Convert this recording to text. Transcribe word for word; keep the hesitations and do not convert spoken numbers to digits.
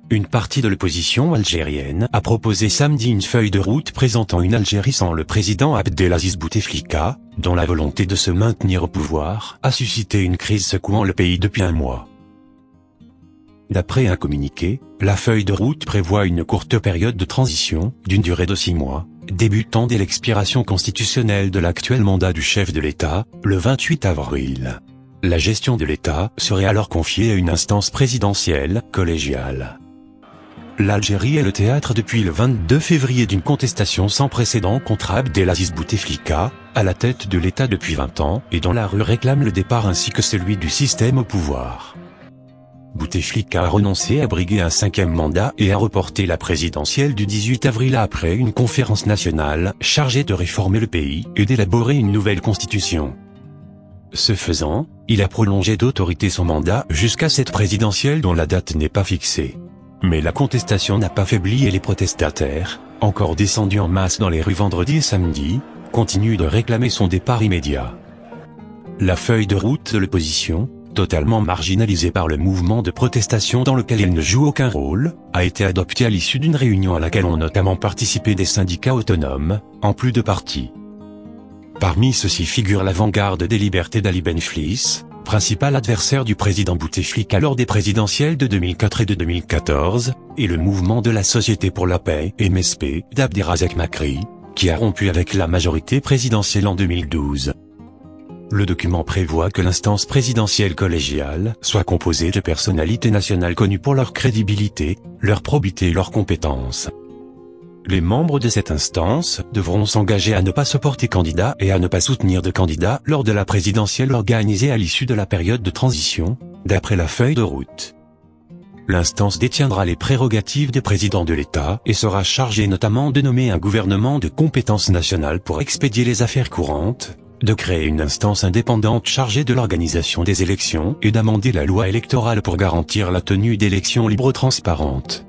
Une partie de l'opposition algérienne a proposé samedi une feuille de route présentant une Algérie sans le président Abdelaziz Bouteflika, dont la volonté de se maintenir au pouvoir a suscité une crise secouant le pays depuis un mois. D'après un communiqué, la feuille de route prévoit une courte période de transition, d'une durée de six mois, débutant dès l'expiration constitutionnelle de l'actuel mandat du chef de l'État, le vingt-huit avril. La gestion de l'État serait alors confiée à une instance présidentielle, collégiale. L'Algérie est le théâtre depuis le vingt-deux février d'une contestation sans précédent contre Abdelaziz Bouteflika, à la tête de l'État depuis vingt ans, et dont la rue réclame le départ ainsi que celui du système au pouvoir. Bouteflika a renoncé à briguer un cinquième mandat et a reporté la présidentielle du dix-huit avril après une conférence nationale chargée de réformer le pays et d'élaborer une nouvelle constitution. Ce faisant, il a prolongé d'autorité son mandat jusqu'à cette présidentielle dont la date n'est pas fixée. Mais la contestation n'a pas faibli et les protestataires, encore descendus en masse dans les rues vendredi et samedi, continuent de réclamer son départ immédiat. La feuille de route de l'opposition, totalement marginalisée par le mouvement de protestation dans lequel elle ne joue aucun rôle, a été adoptée à l'issue d'une réunion à laquelle ont notamment participé des syndicats autonomes, en plus de partis. Parmi ceux-ci figure l'avant-garde des libertés d'Ali Benflis, principal adversaire du président Bouteflika lors des présidentielles de deux mille quatre et de deux mille quatorze, et le mouvement de la Société pour la paix, M S P, d'Abderrazak Makri, qui a rompu avec la majorité présidentielle en deux mille douze. Le document prévoit que l'instance présidentielle collégiale soit composée de personnalités nationales connues pour leur crédibilité, leur probité et leurs compétences. Les membres de cette instance devront s'engager à ne pas se porter candidat et à ne pas soutenir de candidat lors de la présidentielle organisée à l'issue de la période de transition, d'après la feuille de route. L'instance détiendra les prérogatives des présidents de l'État et sera chargée notamment de nommer un gouvernement de compétences nationales pour expédier les affaires courantes, de créer une instance indépendante chargée de l'organisation des élections et d'amender la loi électorale pour garantir la tenue d'élections libres transparentes.